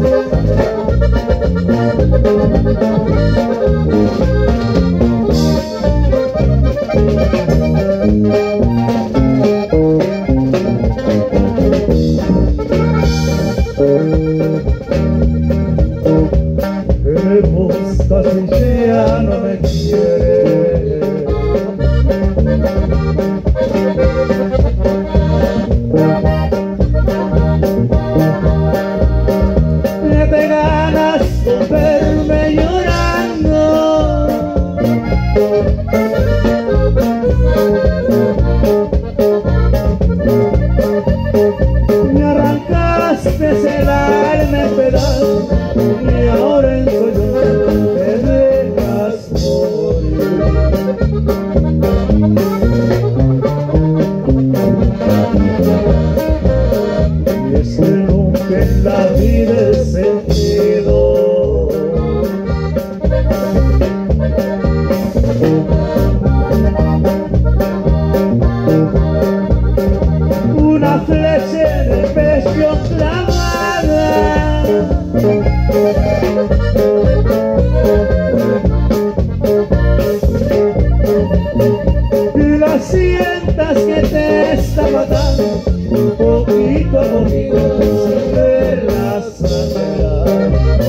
Casi ya no me quiere. Me te ganas de verme llorando. Me arrancaste el alma en pedazos y ahora en sueños te dejas morir. Y es que nunca en la vida he sentido una flecha en el pecho clavada. Y la sientas que te está matando poquito a poquito sin verla sangrar.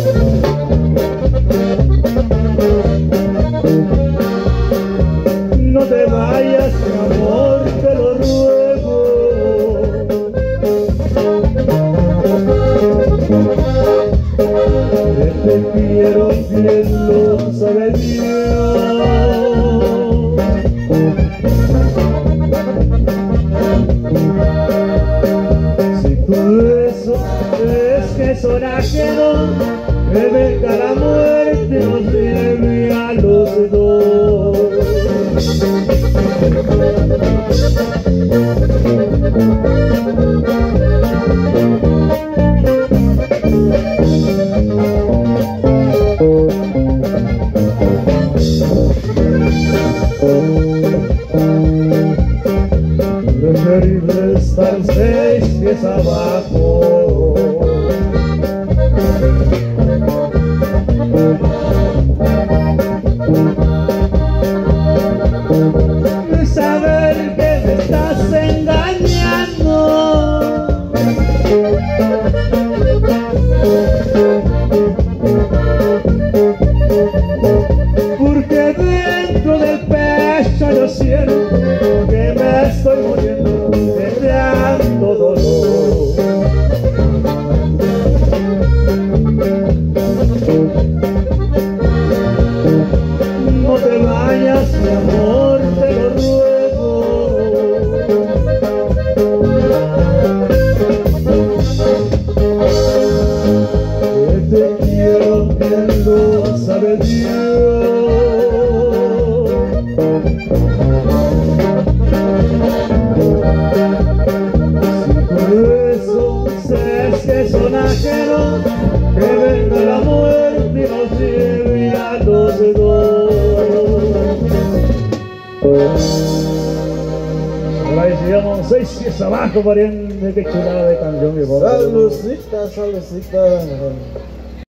No te vayas, mi amor, te lo ruego. Que te quiero, quien lo sabe Dios. Si todo eso es que sonájero, que venga la muerte nos lleve a los dos. Preferible estar 6 pies abajo. Saber que me estás engañando. Porque dentro del pecho yo siento que me estoy muriendo de tanto dolor. No te vayas, mi amor, te lo ruego. Que te quiero, quien lo sabe Dios. Que son ajenos, que venga la muerte y nos lleve a los dos. Ahí llegamos 6 pies abajo, pariente, qué chulada de canción, mi amor. Saludcita, saludcita.